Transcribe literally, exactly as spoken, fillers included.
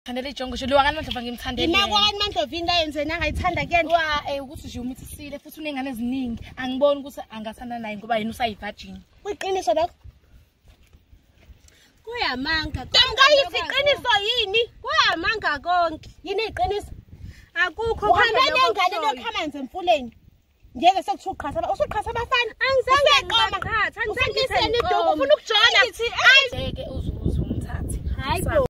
Thandela ijongo nje liwa kanti manje ngimthandela. Yena kwani manje Vinda yenzeni angayithanda kuyena? Wa eh ukuthi nje umithisile futhi unengane eziningi. Angiboni ukuthi angathanda naye ngoba yena usayivirgin. Kuyiqiniso lokho. Kuyamanga. Kamkayithi iqiniso yini? Kuyamanga konke. Yini iqiniso? Akukho khona ngengane lokhamanzi emfuleni. Ngeke sekuthiwa uqhatha usuqhatha abafana. Angizange ngiqoma. Angizange ngisenidoko ufuna ukujona. Ayike uzuze umthathe. Hayi.